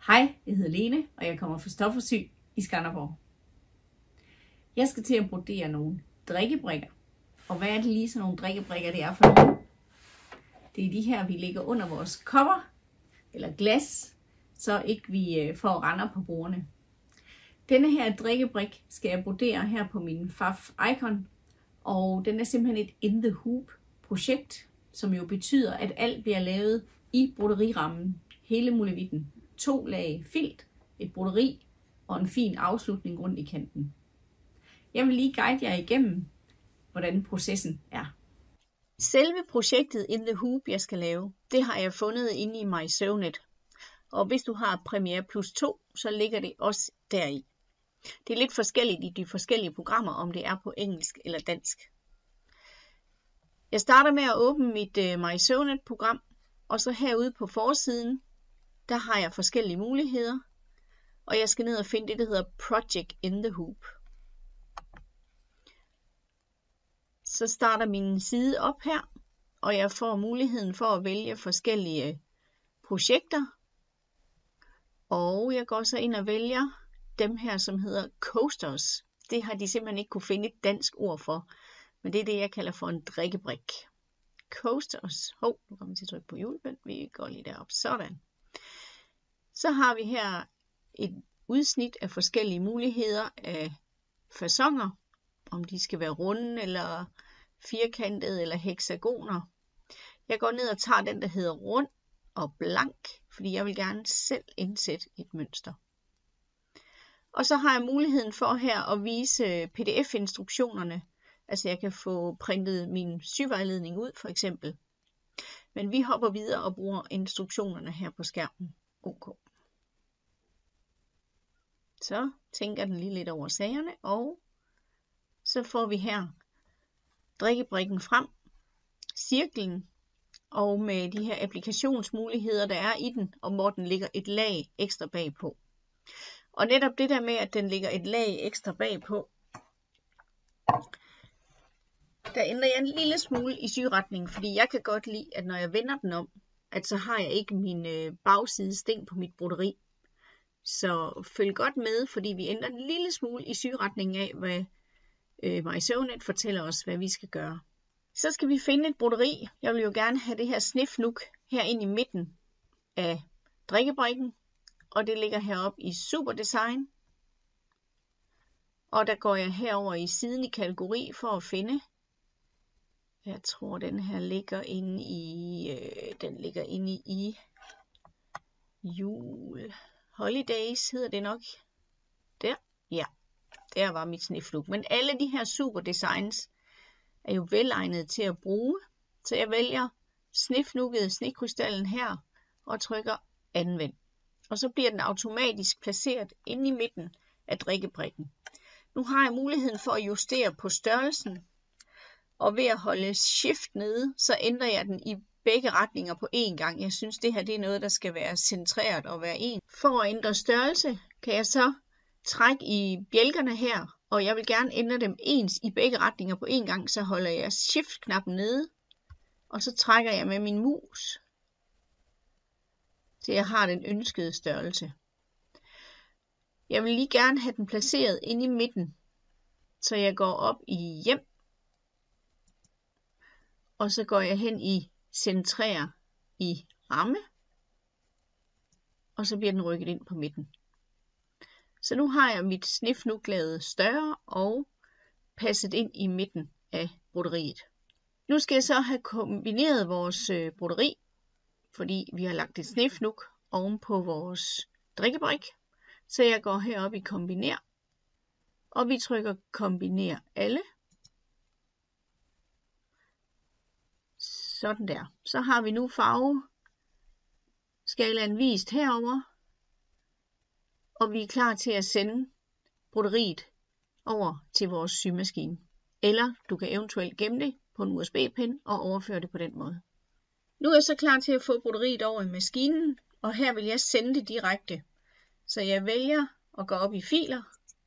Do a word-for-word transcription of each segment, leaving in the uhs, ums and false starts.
Hej, jeg hedder Lene, og jeg kommer fra Stof og Syg i Skanderborg. Jeg skal til at brodere nogle drikkebrikker. Og hvad er det lige sådan nogle drikkebrikker, det er for nogle? Det er de her, vi lægger under vores kopper eller glas, så ikke vi får render på bordene. Denne her drikkebrik skal jeg brodere her på min F A F Icon, og den er simpelthen et in the hoop projekt, som jo betyder, at alt bliver lavet i broderirammen, hele muligheden. To lag filt, et broderi og en fin afslutning rundt i kanten. Jeg vil lige guide jer igennem, hvordan processen er. Selve projektet in the hoop, jeg skal lave, det har jeg fundet inde i MySewnet. Og hvis du har Premiere Plus to, så ligger det også deri. Det er lidt forskelligt i de forskellige programmer, om det er på engelsk eller dansk. Jeg starter med at åbne mit uh, MySewnet-program, og så herude på forsiden, der har jeg forskellige muligheder, og jeg skal ned og finde det, der hedder Project in the Hoop. Så starter min side op her, og jeg får muligheden for at vælge forskellige projekter. Og jeg går så ind og vælger dem her, som hedder coasters. Det har de simpelthen ikke kunne finde et dansk ord for, men det er det, jeg kalder for en drikkebrik. Coasters. Hov, nu kommer jeg til at trykke på hjulpind. Vi går lige derop. Sådan. Så har vi her et udsnit af forskellige muligheder af faconer, om de skal være runde eller firkantede eller hexagoner. Jeg går ned og tager den, der hedder rund og blank, fordi jeg vil gerne selv indsætte et mønster. Og så har jeg muligheden for her at vise P D F-instruktionerne, altså jeg kan få printet min syvejledning ud for eksempel. Men vi hopper videre og bruger instruktionerne her på skærmen. OK. Så tænker den lige lidt over sagerne, og så får vi her drikkebrikken frem, cirklen, og med de her applikationsmuligheder, der er i den, og hvor den ligger et lag ekstra bagpå. Og netop det der med, at den ligger et lag ekstra bagpå, der ændrer jeg en lille smule i syretningen, fordi jeg kan godt lide, at når jeg vender den om, at så har jeg ikke min bagside sting på mit broderi. Så følg godt med, fordi vi ændrer en lille smule i syretningen af, hvad øh, MySewnet fortæller os, hvad vi skal gøre. Så skal vi finde et broderi. Jeg vil jo gerne have det her snifnuk her ind i midten af drikkebrikken. Og det ligger heroppe i Super Design. Og der går jeg herover i siden i kategori for at finde. Jeg tror den her ligger inde i, øh, den ligger inde i jul. Holidays hedder det nok. Der, ja, der var mit snifnuk. Men alle de her super designs er jo velegnet til at bruge. Så jeg vælger snifnukket, snekrystallen her og trykker anvend. Og så bliver den automatisk placeret inde i midten af drikkebrikken. Nu har jeg muligheden for at justere på størrelsen. Og ved at holde shift nede, så ændrer jeg den i begge retninger på én gang. Jeg synes, det her det er noget, der skal være centreret og være en. For at ændre størrelse, kan jeg så trække i bjælkerne her, og jeg vil gerne ændre dem ens i begge retninger på én gang, så holder jeg shift-knappen nede, og så trækker jeg med min mus, til jeg har den ønskede størrelse. Jeg vil lige gerne have den placeret inde i midten, så jeg går op i hjem, og så går jeg hen i centrer i ramme, og så bliver den rykket ind på midten. Så nu har jeg mit snifnuk lavet større og passet ind i midten af broderiet. Nu skal jeg så have kombineret vores broderi, fordi vi har lagt et snifnuk oven på vores drikkebrik. Så jeg går herop i kombiner, og vi trykker kombiner alle. Sådan der. Så har vi nu farveskalaen vist herover, og vi er klar til at sende broderiet over til vores symaskine. Eller du kan eventuelt gemme det på en U S B-pen og overføre det på den måde. Nu er jeg så klar til at få broderiet over i maskinen, og her vil jeg sende det direkte. Så jeg vælger at gå op i filer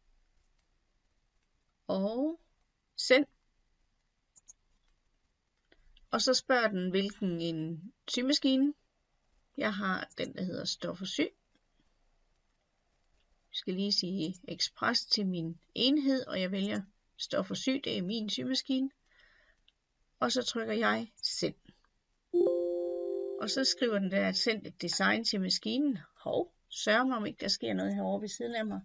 og send. Og så spørger den, hvilken en symaskine. Jeg har den, der hedder Stof og Syg. skal lige sige ekspres til min enhed, og jeg vælger stof og sy, det er min symaskine. Og så trykker jeg send. Og så skriver den der, at send et design til maskinen. Hov, sørg mig om ikke der sker noget herovre ved siden af mig.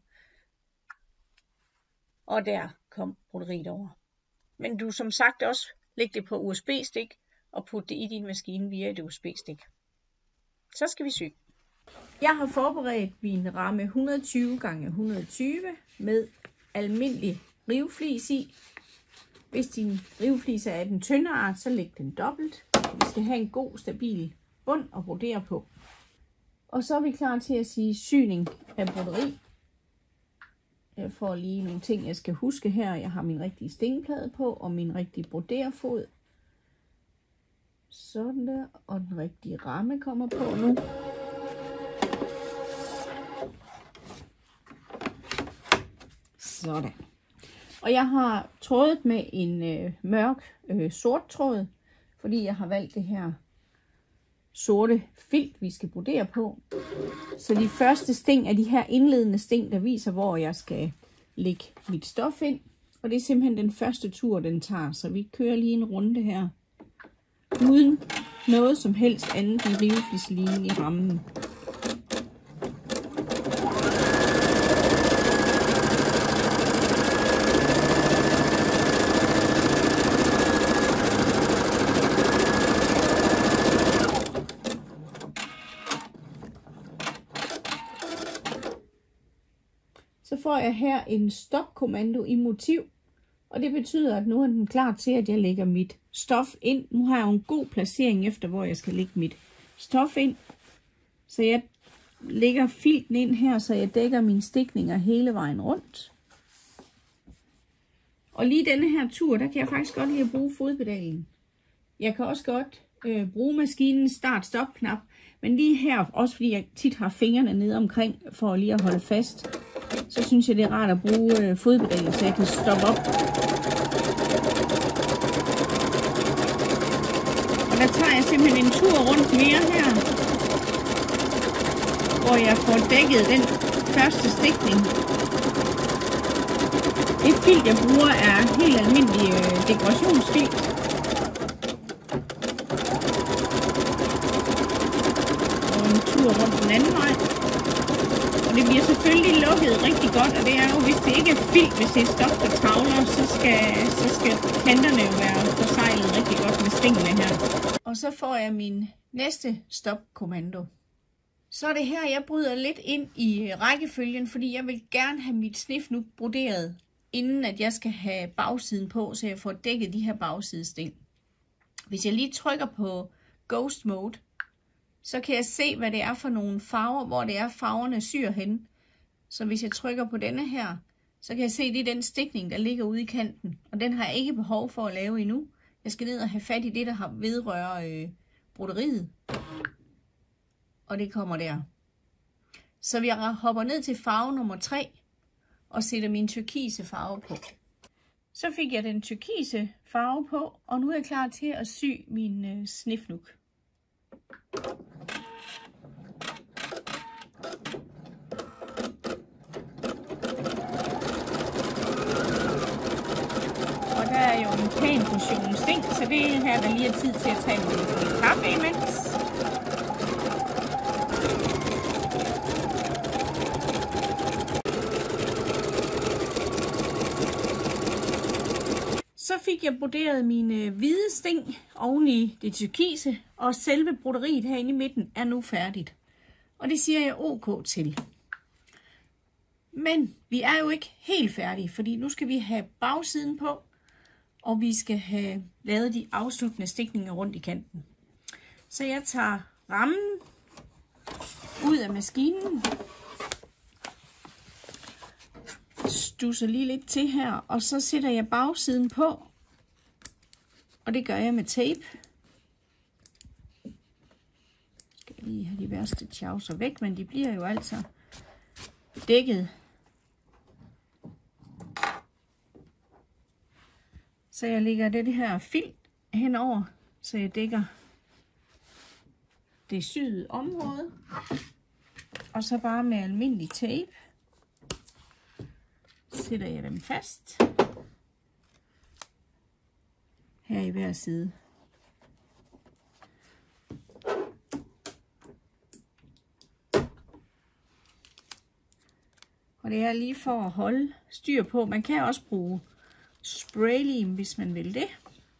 Og der kom broderiet over. Men du som sagt også lægge det på U S B-stik og putte det i din maskine via et U S B-stik. Så skal vi sy. Jeg har forberedt min ramme et hundrede og tyve gange et hundrede og tyve med almindelig riveflis i. Hvis din riveflis er af den tynde art, så læg den dobbelt. Vi skal have en god, stabil bund at brodere på. Og så er vi klar til at sige syning af broderi. Jeg får lige nogle ting, jeg skal huske her. Jeg har min rigtige stingplade på, og min rigtige broderfod. Sådan der, og den rigtige ramme kommer på nu. Sådan. Og jeg har trådet med en øh, mørk øh, sort tråd, fordi jeg har valgt det her sorte filt, vi skal brodere på. Så de første sting er de her indledende sting, der viser, hvor jeg skal lægge mit stof ind. Og det er simpelthen den første tur, den tager. Så vi kører lige en runde her, uden noget som helst andet end riveflislinjen i rammen. Så får jeg her en stopkommando i motiv, og det betyder, at nu er den klar til, at jeg lægger mit stof ind. Nu har jeg jo en god placering efter, hvor jeg skal lægge mit stof ind. Så jeg lægger filten ind her, så jeg dækker mine stikninger hele vejen rundt. Og lige denne her tur, der kan jeg faktisk godt lide at bruge fodpedalen. Jeg kan også godt øh, bruge maskinens start-stop-knap, men lige her, også fordi jeg tit har fingrene nede omkring for lige at holde fast, så synes jeg, det er rart at bruge øh, fodpedalen, så jeg kan stoppe op. Og der tager jeg simpelthen en tur rundt mere her, hvor jeg får dækket den første stikning. Det filt, jeg bruger, er helt almindelig øh, dekorationsfilt. Og en tur rundt den anden vej. Og det bliver selvfølgelig lukket rigtig godt, og det er jo, hvis det ikke er filt, hvis det er stof, der tavler, så skal, så skal kanterne jo være forsejlet rigtig godt med stingene her. Og så får jeg min næste stopkommando. Så er det her, jeg bryder lidt ind i rækkefølgen, fordi jeg vil gerne have mit snif nu broderet, inden at jeg skal have bagsiden på, så jeg får dækket de her bagsidesting. Hvis jeg lige trykker på Ghost Mode, så kan jeg se, hvad det er for nogle farver, hvor det er farverne syr hen. Så hvis jeg trykker på denne her, så kan jeg se, det er den stikning, der ligger ude i kanten. Og den har jeg ikke behov for at lave endnu. Jeg skal ned og have fat i det, der har vedrører øh, broderiet. Og det kommer der. Så jeg hopper ned til farve nummer tre og sætter min turkise farve på. Så fik jeg den turkise farve på, og nu er jeg klar til at sy min øh, snifnuk. Og der er jo en pæn portion sting, så det er her, der lige er tid til at tage en kaffe imens. Så fik jeg broderet mine hvide sting oven i det turkise, og selve broderiet herinde i midten er nu færdigt. Og det siger jeg ok til. Men vi er jo ikke helt færdige, fordi nu skal vi have bagsiden på, og vi skal have lavet de afsluttende stikninger rundt i kanten. Så jeg tager rammen ud af maskinen, stusser lige lidt til her, og så sætter jeg bagsiden på, og det gør jeg med tape. Skal jeg lige have de værste tjavser væk, men de bliver jo altså dækket. Så jeg lægger det her filt henover, så jeg dækker det syede område, og så bare med almindelig tape. sætter jeg dem fast her i hver side. Og det er lige for at holde styr på. Man kan også bruge spraylim, hvis man vil det.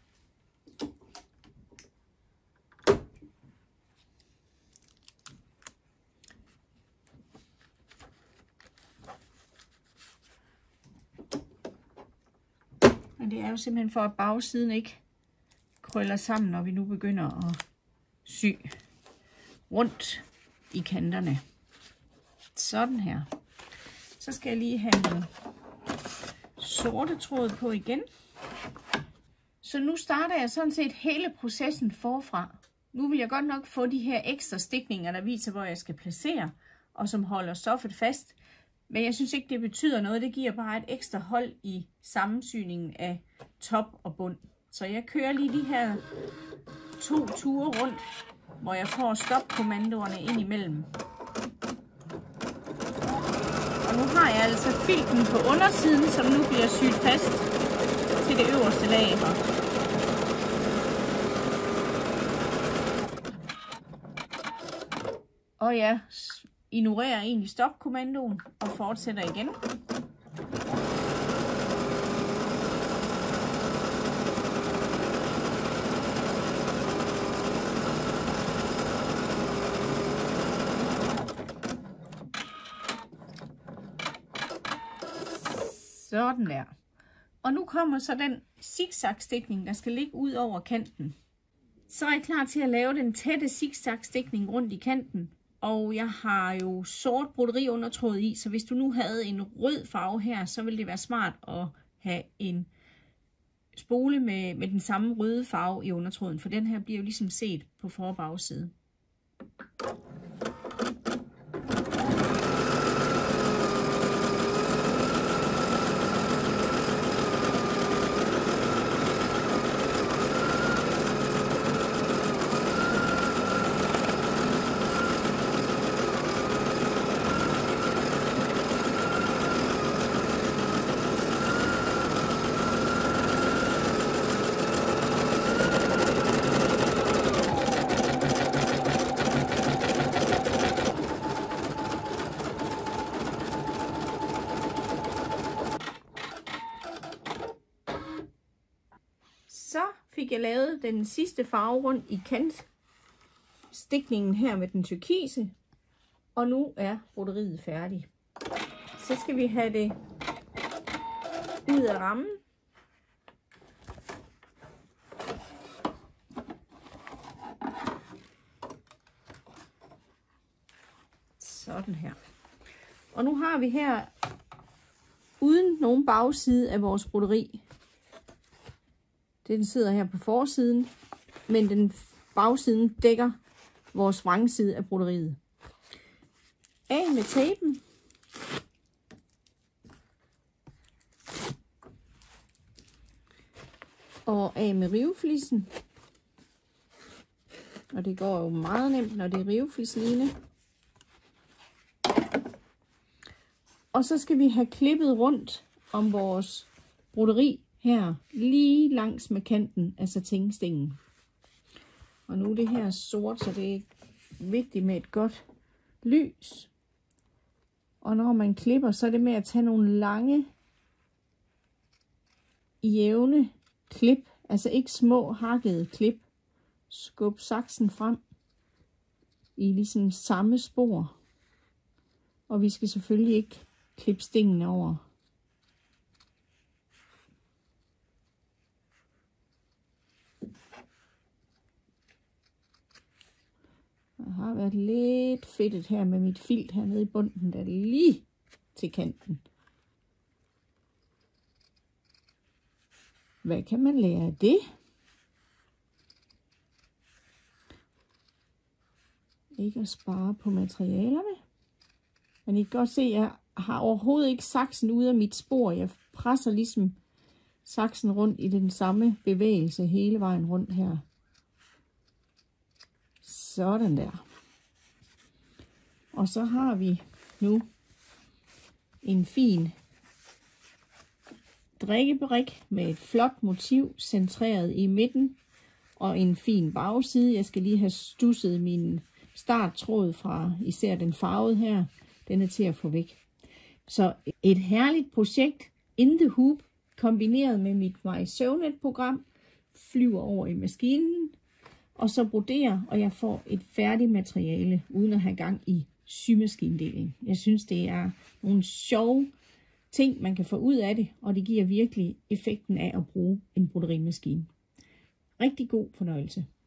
Men det er jo simpelthen for, at bagsiden ikke krøller sammen, når vi nu begynder at sy rundt i kanterne. Sådan her. Så skal jeg lige have den sorte tråd på igen. Så nu starter jeg sådan set hele processen forfra. Nu vil jeg godt nok få de her ekstra stikninger, der viser, hvor jeg skal placere, og som holder stoffet fast. Men jeg synes ikke, det betyder noget. Det giver bare et ekstra hold i sammensyningen af top og bund. Så jeg kører lige de her to ture rundt, hvor jeg får stopkommandoerne ind imellem. Og nu har jeg altså filten på undersiden, som nu bliver syet fast til det øverste lag her. Og jeg ignorerer egentlig stopkommandoen og fortsætter igen. Sådan der. Og nu kommer så den zigzag-stikning, der skal ligge ud over kanten. Så er jeg klar til at lave den tætte zigzag-stikning rundt i kanten. Og jeg har jo sort broderi undertråd i, så hvis du nu havde en rød farve her, så ville det være smart at have en spole med, med den samme røde farve i undertråden, for den her bliver jo ligesom set på for- og bagside. Så fik jeg lavet den sidste farve rundt i kantstikningen her med den turkise. Og nu er broderiet færdig. Så skal vi have det ud af rammen. Sådan her. Og nu har vi her uden nogen bagside af vores broderi. Den sidder her på forsiden, men den bagsiden dækker vores vrangside af broderiet. Af med tapen. Og af med riveflissen. Og det går jo meget nemt, når det er riveflisline. Og så skal vi have klippet rundt om vores broderi her, lige langs med kanten af satinstingen. Og nu er det her sort, så det er vigtigt med et godt lys. Og når man klipper, så er det med at tage nogle lange, jævne klip. Altså ikke små hakkede klip. Skub saksen frem i ligesom samme spor. Og vi skal selvfølgelig ikke klippe stingen over. Jeg har været lidt fedtet her med mit filt hernede i bunden, der er lige til kanten. Hvad kan man lære af det? Ikke at spare på materialerne. Men I kan godt se, at jeg har overhovedet ikke saksen ude af mit spor. Jeg presser ligesom saksen rundt i den samme bevægelse hele vejen rundt her. Sådan der. Og så har vi nu en fin drikkebrik med et flot motiv centreret i midten og en fin bagside. Jeg skal lige have stusset min starttråd fra især den farvede her. Den er til at få væk. Så et herligt projekt in the hoop kombineret med mit MySewNet-program flyver over i maskinen og så broderer, og jeg får et færdigt materiale uden at have gang i symaskindeling. Jeg synes, det er nogle sjove ting, man kan få ud af det, og det giver virkelig effekten af at bruge en broderimaskine. Rigtig god fornøjelse.